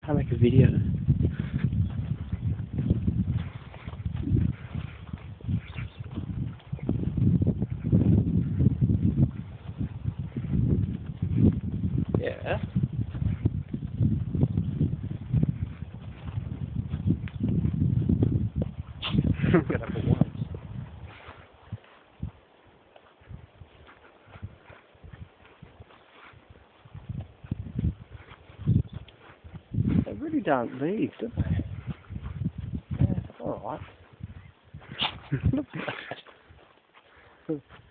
I make a video. Yeah. Get up at once. They really don't leave, do they? Yeah, alright. Not bad.